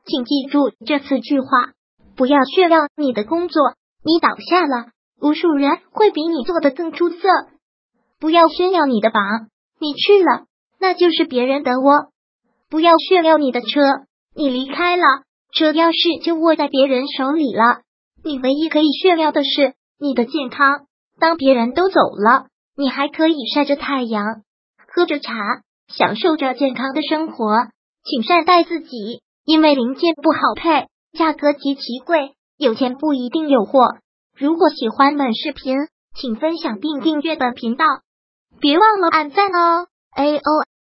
请记住这4句话，不要炫耀你的工作，你倒下了，无数人会比你做得更出色。不要炫耀你的榜，你去了，那就是别人的窝。不要炫耀你的车，你离开了，车钥匙就握在别人手里了。你唯一可以炫耀的是你的健康，当别人都走了，你还可以晒着太阳，喝着茶，享受着健康的生活。请善待自己，因为零件不好配，价格极其贵，有钱不一定有货。如果喜欢本视频，请分享并订阅本频道，别忘了按赞哦。AO